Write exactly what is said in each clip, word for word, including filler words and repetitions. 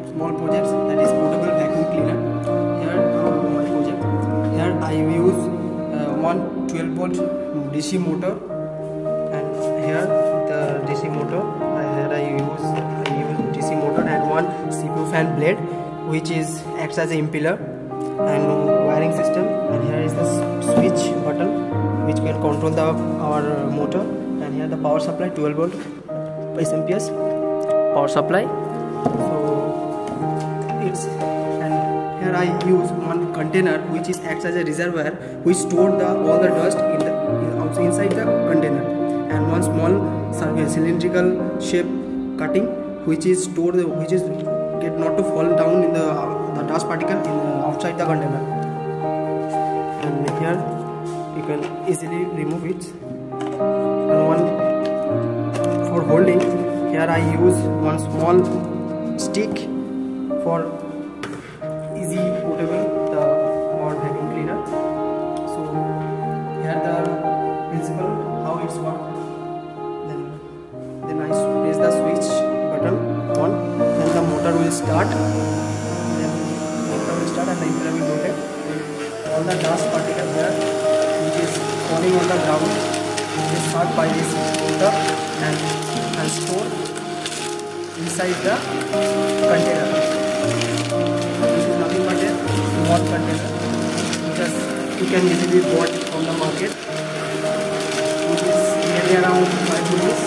small projects, that is portable vacuum cleaner. Here uh, my project. Here I use uh, one twelve volt D C motor, and here the D C motor. Uh, here I use I use D C motor and one C P U fan blade, which is acts as an impeller, and wiring system. And here is the switch button, which can control the our motor. And here the power supply, twelve volt S M P S power supply. So it's, and here I use one container which is acts as a reservoir, which store the all the dust in the also inside the container, and one small cylindrical shape cutting which is store the which is get not to fall down in the, uh, the dust particle in the, outside the container. And here you can easily remove it. And one for holding, here I use one small stick for easy portable the or vacuum cleaner. So here the principle how it's work. Then then I press the switch button on, then the motor will start. Then motor will start and the impeller will rotate. All the dust particle here which is falling on the ground is shot by this motor and, and stored inside the container. This is nothing but a small container because you can easily bought from the market, which is nearly around five rupees.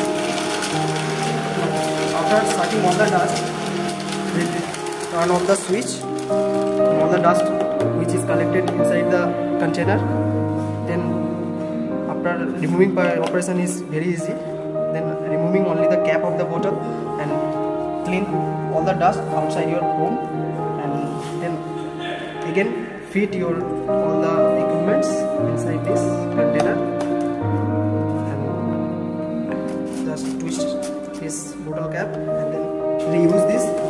After sucking all the dust, we turn off the switch. All the dust which is collected inside the container. Then after removing by operation is very easy. Then removing only the cap of the bottle and clean all the dust outside your home, and then again fit your all the equipments inside this container, and just twist this bottle cap and then reuse this.